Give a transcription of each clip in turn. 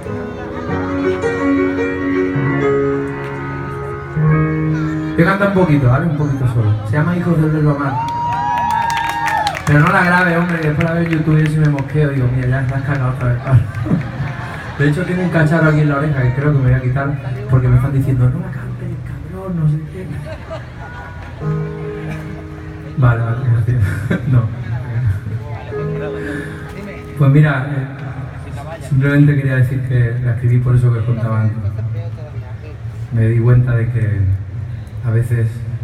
Yo canto un poquito, ¿vale? Un poquito solo. Se llama Hijos del Verbo Amar. Pero no la grabe, hombre, después la veo en YouTube y si me mosqueo, digo, mira, ya estás cagado otra vez. De hecho, tengo un cacharro aquí en la oreja que creo que me voy a quitar porque me están diciendo, no la cantes, cabrón, no sé qué. Vale, gracias. No. Pues mira, simplemente quería decir que la escribí por eso que os contaba antes. Me di cuenta de que a veces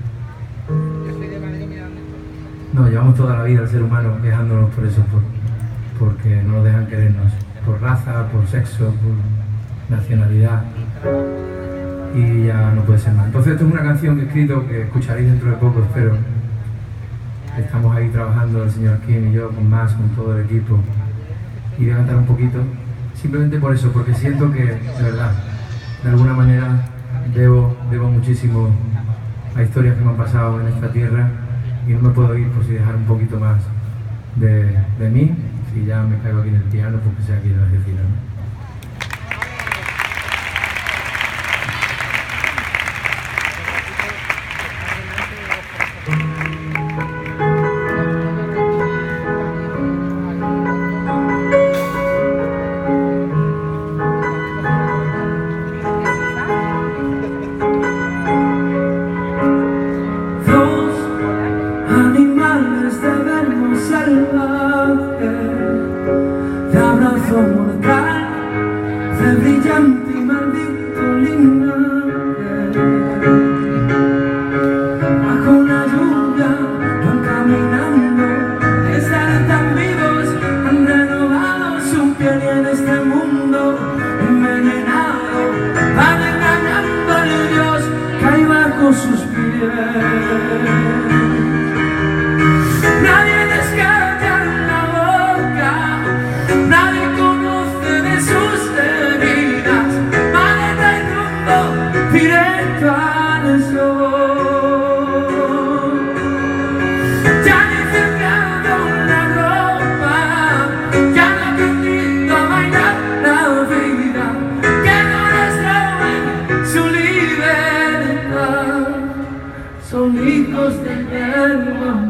llevamos toda la vida el ser humano quejándonos por eso, porque no nos dejan querernos, por raza, por sexo, por nacionalidad, y ya no puede ser más. Entonces esto es una canción que he escrito, que escucharéis dentro de poco, espero. Estamos ahí trabajando el señor Kim y yo, con todo el equipo, y voy a cantar un poquito, simplemente por eso, porque siento que, de verdad, de alguna manera debo muchísimo a historias que me han pasado en esta tierra, y no me puedo ir por si dejar un poquito más de mí. Si ya me caigo aquí en el piano, pues que sea aquí en la Algeciras, ¿no? De abrazo mortal, de brillante y maldito linaje. Bajo la lluvia van caminando, estar tan vivos, han renovado su piel y en este mundo envenenado van engañando al Dios que hay bajo sus pies. Nadie descarga la boca, nadie conoce de sus heridas, maleta y rumbo directo al sol. Ya han encendido la ropa, ya han aprendido a bailar la vida, que no les roben su libertad, son hijos del Verbo.